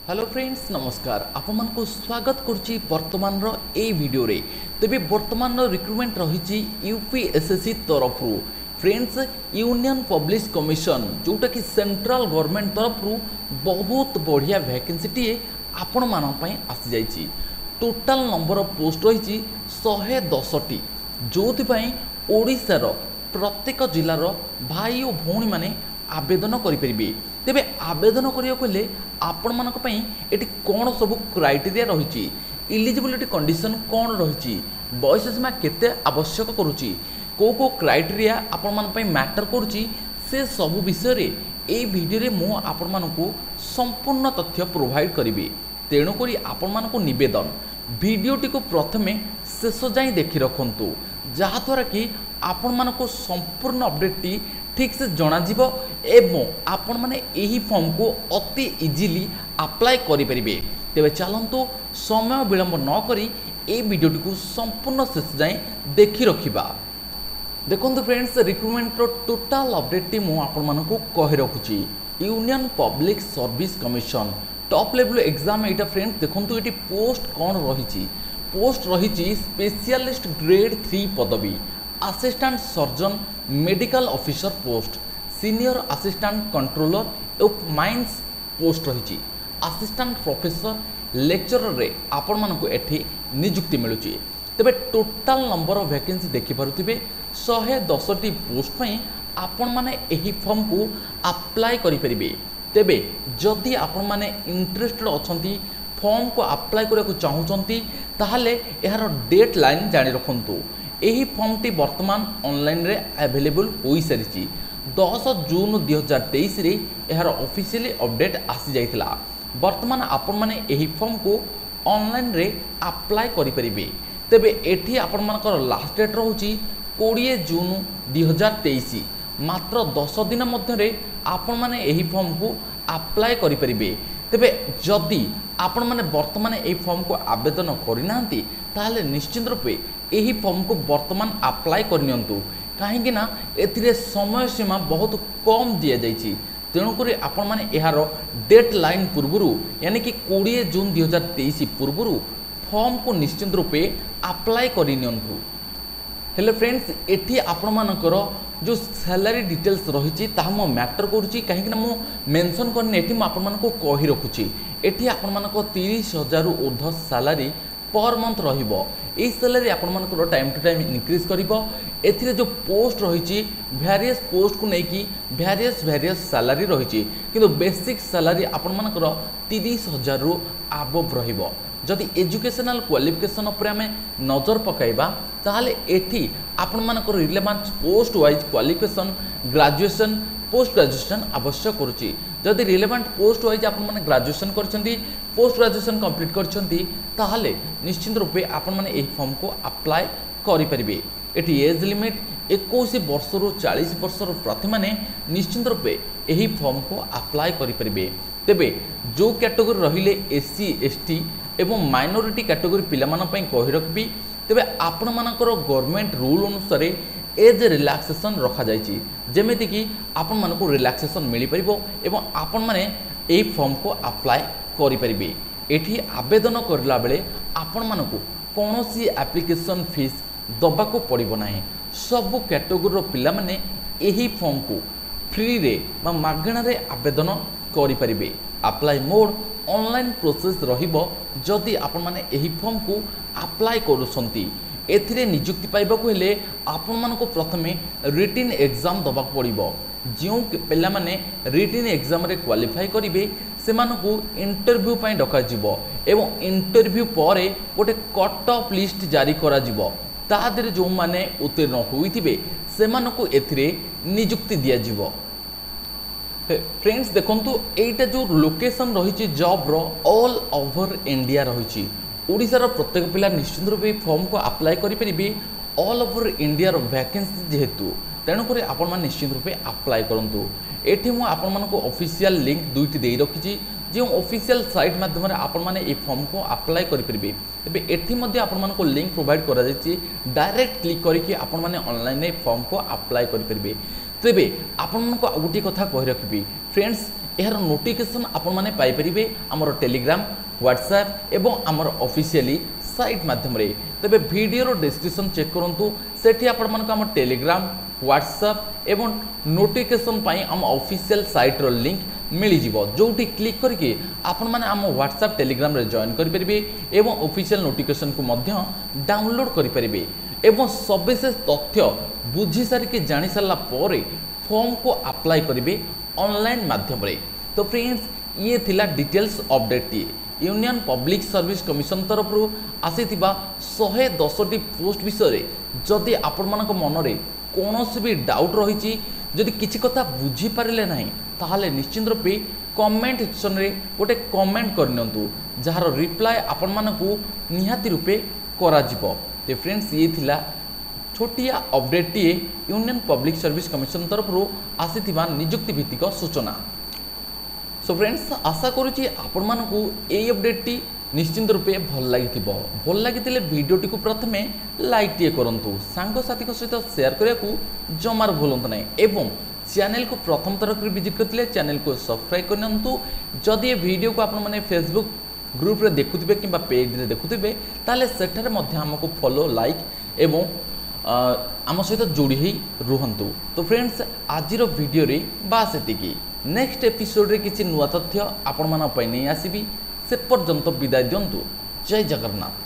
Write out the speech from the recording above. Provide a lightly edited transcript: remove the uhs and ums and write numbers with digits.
Hello friends नमस्कार आपण मानक स्वागत करुच्ची वर्तमान ए वीडियो रे तेबे वर्तमान रिक्रुटमेंट रही यूपीएसएससी तरफ फ्रेंड्स यूनियन पब्लिक कमिशन जोटा कि सेंट्रल गवर्नमेंट तरफ बहुत बढ़िया वैकेंसी टी आपण मान आसी जाइए। टोटाल नंबर ऑफ पोस्ट रही 110टी जो ओडिशार प्रत्येक जिलार भाई और भौणी माने आवेदन करें। तेबे आवेदन करें आपण मानक पई एटी कौन सब क्राइटेरिया रही इलिजिबिलिटी कंडीशन कौन रही बयस सीमा केते आवश्यक करुच्ची को क्राइटेरिया आपण मान पई मैटर करुच्ची से सब विषय रे ए वीडियो रे मु आपण मानकू संपूर्ण तथ्य प्रोवाइड करिबी। तेणु करी आपण मानकू निवेदन वीडियोटी को प्रथमे शेष जाई देखि रखंतु जहाद्वारा कि आपण मानकू संपूर्ण अपडेटटी ठीक से जनाजिबो एवं आपण माने एही फॉर्म को अति इजीली अप्लाई करि परिबे। तेबे चलंतु समय विलंब न करी ए वीडियोटी को संपूर्ण शेष जाए देखि रखिबा। देखंतु फ्रेंड्स रिक्रुटमेंट रो टोटल अपडेट टी मु आपण मानकू कहि रखुची। Union public service commission top level exam एटा फ्रेंड्स देखंतु एटी पोस्ट कोन रहिची पोस्ट रहिची स्पेशलिस्ट ग्रेड 3 पदवी assistant surgeon medical officer post senior assistant controller of mines post रही असिस्टेंट प्रोफेसर लेक्चरर रे आपण मानकू एठी नियुक्ति मिलुची। तेबे टोटाल नंबर ऑफ वैकेंसी देखि पारुथिबे 110टी पोस्ट पई आपण माने एही फॉर्म को अप्लाई करि परिबे। तेबे जदि आपण माने इंटरेस्टेड अछंती फॉर्म को अप्लाई करया को चाहुचंती ताहाले एहार डेट लाइन जानि रखंतु। यही फॉर्म टी वर्तमान ऑनलाइन रे अवेलेबल हो सारी 10 जून 2023 रे यार ऑफिशियली अपडेट आसी जाइतिला। वर्तमान आपण माने यही फॉर्म को ऑनलाइन रे अप्लाई करि परिबे। तेबे एठी आपण मानकर लास्ट डेट रहउची 20 जून 2023 मात्र 10 दिन मध्य रे आपण माने यही फॉर्म को अप्लाई करि परिबे। तेबे जदि आपण माने वर्तमान यही फॉर्म को आवेदन करिनांती ताहले निश्चित रूपे यही फॉर्म को वर्तमान अप्लाई करनियंतु कहीं ना एथिरे समय सीमा बहुत कम दिया जाइछि। तेणुक आपण माने एहार डेट लाइन पूर्वरु यानी कि 20 जून 2023 पूर्वरु फॉर्म को निश्चित रूपे अप्लाई करनियंतु। हेले फ्रेंड्स एठी आपण मानकर जो सैलरी डिटेल्स रही ताहा मैटर करुच्ची कहीं मु मेंशन करनी एठी आपण मानको कहि रखुची। एठी आपण मानको 30,000 ऊर्ध्व सैलरी पर मंथ रहिबो। ए सैलरी आपण मानकर टाइम टू टाइम इनक्रीज करिबो। एथिरे जो पोस्ट रही वेरियस पोस्ट को लेकिन वेरियस सैलरी रही किंतु बेसिक सैलरी आपण मानकर 30,000 रु अबव रहिबो। जदि एजुकेशनल क्वालिफिकेशन उपर आम नजर पकाइबा ताहले एठी आपण मानकर relevant post wise qualification graduation post graduation आवश्यक करुच्ची। जदि रिलेवेंट पोस्ट वाइज आपण माने ग्रेजुएशन करछंती पोस्ट ग्रेजुएशन कंप्लीट करछंती ताहले निश्चित रूपे आपण माने एही फॉर्म को अप्लाई करि परिबे। एठी एज लिमिट 21 वर्ष रु 40 वर्ष प्रार्थी माने निश्चित रूपे एही फॉर्म को अप्लाई करि परिबे। तेबे जो कैटेगरी रहिले एससी एसटी एवं माइनॉरिटी कैटेगरी पिला मानन पई कहि रखबी। तेबे आपण मानकर गवर्नमेंट रूल अनुसार एज रिलैक्सेशन रखा जाइछि जेमेति कि आपण मानको रिलैक्सेशन मिली परिबो एवं आपण माने ए फॉर्म को अप्लाई करि परिबे। एठी आवेदन करला बेले आपण मानको कोनोसी एप्लिकेशन फीस दबा को पड़िबो नाही। सब कैटेगरी रो पिला माने एही फॉर्म को फ्री रे बा मागणा रे आवेदन करि परिबे। अप्लाई मोड ऑनलाइन प्रोसेस रहिबो। जदि आपण माने एही फॉर्म को अप्लाई करूछंती एथिरे नियुक्ति पाइबाकू हेले आपण मानको प्रथमे रिटन एग्जाम दबाक पड़िबो। जो पिला माने रिटन एग्जाम रे क्वालिफाई करिवे सेमानकू इंटरव्यू पई डका जिवो एवं इंटरव्यू परे गोटे कट ऑफ लिस्ट जारी करा जिवो। तादरे जो माने उत्तीर्ण होइथिबे सेमानकू एथिरे नियुक्ति दिया जिवो। फ्रेंड्स देखंतु एटा जो लोकेशन रही जॉब रो ऑल ओवर इंडिया रही ओडिशार प्रत्येक पिला निश्चित रूपे फॉर्म को अप्लाई करें ऑल ओवर इंडिया वैकेंसी जेहेतु तेणुक आपण मैंने निश्चित रूपे अप्लाई करूँ। ये मुझे आपण ऑफिशियल लिंक दुईटी दे रखी जो ऑफिशियल साइट माध्यम आपण मैंने ये फॉर्म को अप्लाई करेंगे। तेज ये आपण मानक लिंक प्रोवाइड कर डायरेक्ट क्लिक करके आपण मैंने ऑनलाइन फॉर्म को अप्लाई करेंगे। तेबे आपण को गोटे कथा कहि रखबी फ्रेंड्स यार नोटिफिकेशन आपण माने पाई परिबे हमर टेलीग्राम व्हाट्सएप एवं हमर ऑफिशियली साइट माध्यम रे। तबे वीडियो रो डिस्क्रिप्शन चेक करंतु सेठी आपण मानक हम टेलीग्राम व्हाट्सएप एवं नोटिफिकेशन पाई हम ऑफिशियल साइट रो लिंक मिली जिवो जोटी क्लिक करके आपण माने हम व्हाट्सएप टेलीग्राम रे जॉइन करि परिबे एवं ऑफिशियल नोटिफिकेशन को मध्य डाउनलोड करि परिबे एवं सविशेष तथ्य बुझी सारी के जानि सारला परे फॉर्म को अप्लाई करिवे ऑनलाइन माध्यम रे। तो फ्रेंड्स ये थिला डिटेल्स अपडेट टी यूनियन पब्लिक सर्विस कमिशन तरफ आसीथिबा 110 पोस्ट विषय जदि आपण मानक मन रे कोनोसी भी डाउट रही जदि किछि कथा बुझी पारिले नाही ताहाले निश्चित रूपे कमेंट सेक्शन रे गोटे कमेंट करनियंतु जहार रिप्लाई आपण मानकू निहाती रूपे करा जिवो। तो फ्रेंड्स ये थिला छोटिया अपडेट टी यूनियन पब्लिक सर्विस कमिशन तरफ आसीथिबा नियुक्ति भित्तिक सूचना। सो फ्रेंड्स आशा करुच्ची आपण मानकू ए अपडेट टी निश्चिंत रूपे भल लागिथिबो। भल लागिथिले वीडियोटी को प्रथमे लाइक टिए करंतु सांग साथी को सहित शेयर करिया को जमार भूलंतु नै एवं चैनल को प्रथम तरह विजिट करथिले चैनल को सब्सक्राइब करनंतु। जदि ए वीडियो को आपण माने फेसबुक ग्रुप रे देखुथिबे किबा पेज रे देखुथिबे ताले सेठारे मध्ये हमको फॉलो लाइक एवं आम सहित जोड़ी ही रुहंतु। तो फ्रेंड्स आज वीडियो रे बास एतिकी नेक्स्ट एपिसोड रे किछि नुवा तथ्य आपण मानक पई नै आसीबी से पर्यंत विदाय दियंतु। जय जगन्नाथ।